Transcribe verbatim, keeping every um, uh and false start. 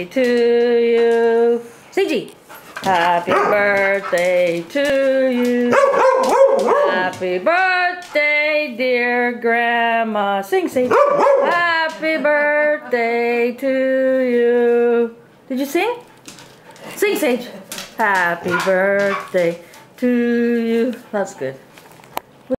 birthday to you. Say G. Happy birthday to you. Happy birthday, dear Grandma. Sing, Sage. Happy birthday to you. Did you sing? Sing, Sage. Happy birthday to you. That's good.